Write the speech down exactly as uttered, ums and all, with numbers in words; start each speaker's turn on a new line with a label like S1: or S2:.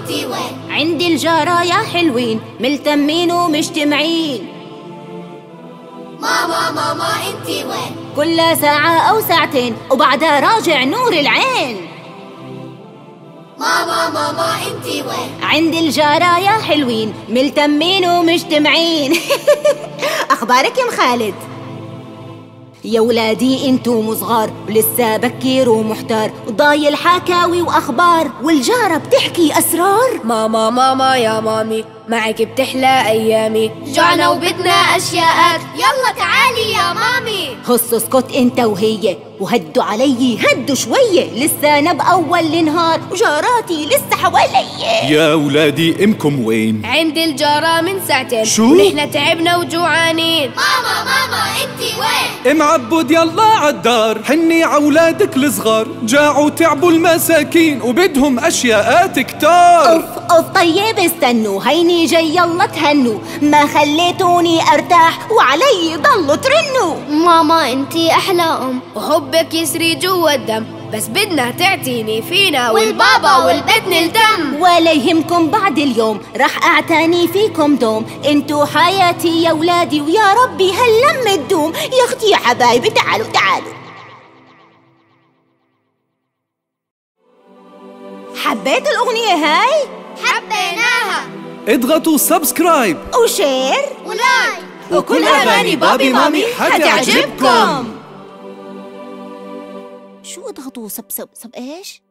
S1: انتي وين؟
S2: عندي الجرايا حلوين ملتمين ومجتمعين.
S1: ماما ماما انتي وين؟
S2: كل ساعة أو ساعتين وبعدها راجع نور العين.
S1: ماما ماما انتي وين؟
S2: عندي الجرايا حلوين ملتمين ومجتمعين. أخبارك يا مخالد؟ يا ولادي انتو صغار ولسه بكير ومحتار وضايل حكاوي واخبار والجارة بتحكي اسرار.
S3: ماما ماما يا مامي معك بتحلى ايامي،
S1: جوعنا وبدنا اشياءات، يلا تعالي يا مامي.
S2: هص اسكت انت وهي وهدوا علي هدوا شوية، لسه انا باول النهار وجاراتي لسه حوالي.
S4: يا ولادي امكم وين؟
S3: عند الجارة من ساعتين
S4: شو؟
S3: ونحن تعبنا وجوعانين.
S1: ماما ماما انتي وين؟
S4: ام عبود يلا عالدار، حني عولادك الصغار جاعوا تعبوا المساكين وبدهم اشياءات كتار.
S2: اوف اوف طيب استنوا هيني جاي يلا تهنوا، ما خليتوني ارتاح وعلي ضلوا ترنوا.
S1: ماما انتي احلى ام
S3: وحبك يسري جوا الدم، بس بدنا تعتيني فينا
S1: والبابا والبيت نلتم.
S2: ولا يهمكم بعد اليوم رح اعتني فيكم دوم، انتو حياتي يا ولادي ويا ربي هاللمة تدوم. يا اختي يا حبايبي تعالوا تعالوا. حبيت الاغنية هاي؟
S1: حبيناها.
S4: اضغطوا سبسكرايب
S2: وشير
S1: ولايك
S2: وكل اغاني بابي مامي حتعجبكم. شو اضغطوا سب سب سب ايش؟